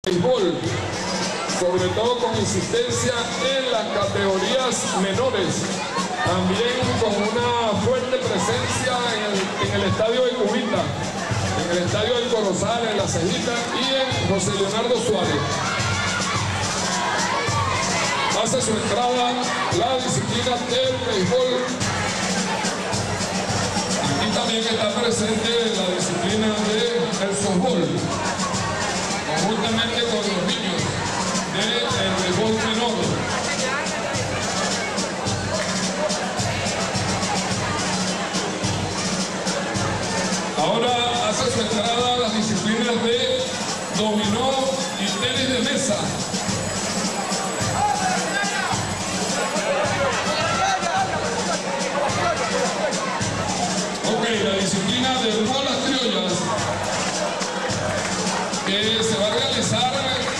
béisbol, sobre todo con insistencia en las categorías menores, también con una fuerte presencia en el estadio de Cubita, en el estadio del Corozal, en La Cejita y en José Leonardo Suárez. Hace su entrada la disciplina del béisbol. Aquí también está presente la disciplina del softball, conjuntamente con los niños del béisbol menor. Ahora hace su entrada las disciplinas de dominó y tenis de mesa. Ok, la disciplina de bolas criollas, que se va a realizar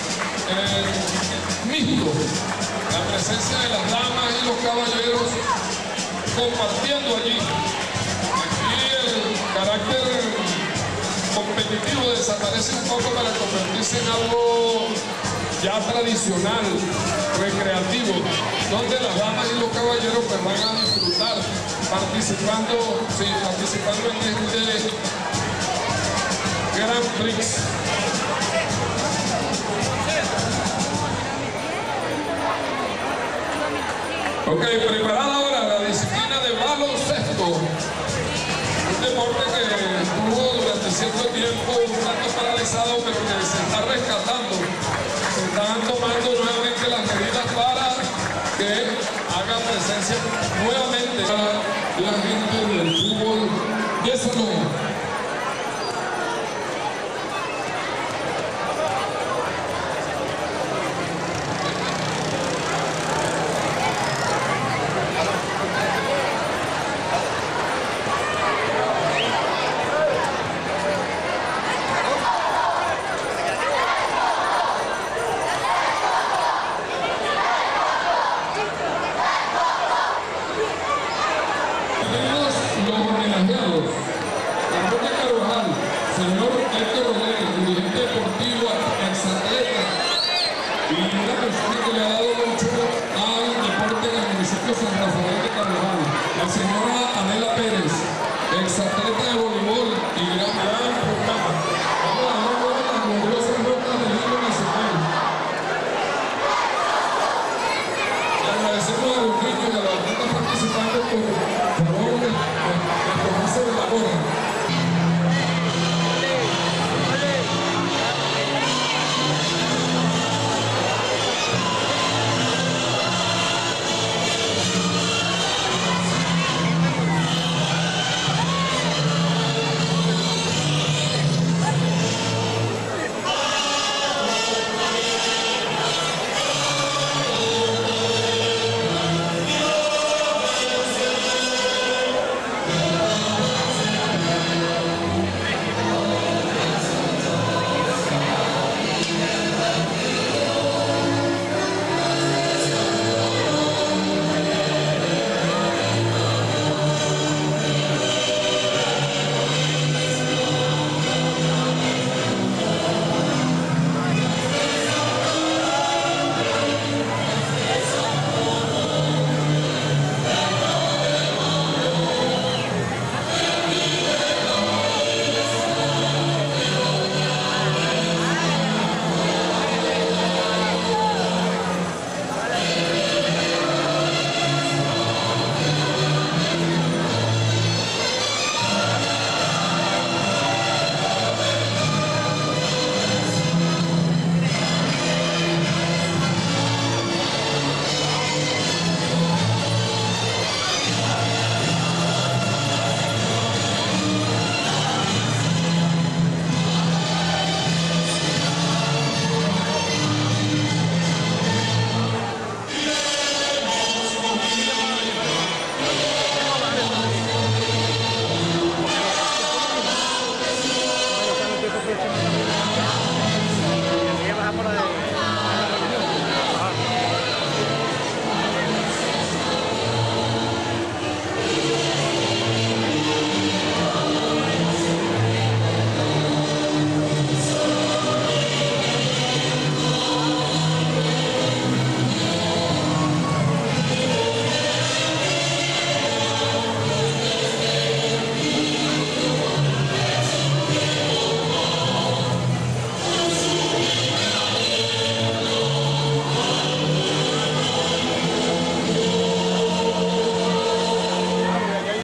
mixto, la presencia de las damas y los caballeros compartiendo allí. Aquí el carácter competitivo desaparece un poco para convertirse en algo ya tradicional, recreativo, donde las damas y los caballeros pues van a disfrutar participando en este Grand Prix. Ok, preparada ahora la disciplina de baloncesto, un deporte que estuvo durante cierto tiempo un tanto paralizado, pero que se está rescatando. Se están tomando nuevamente las medidas para que haga presencia nuevamente la gente del fútbol de salón. Señor Héctor Rodríguez, dirigente deportivo, exatleta y una persona que le ha dado mucho al deporte en el municipio San Rafael de Carvajal. La señora Anela Pérez, exatleta de voleibol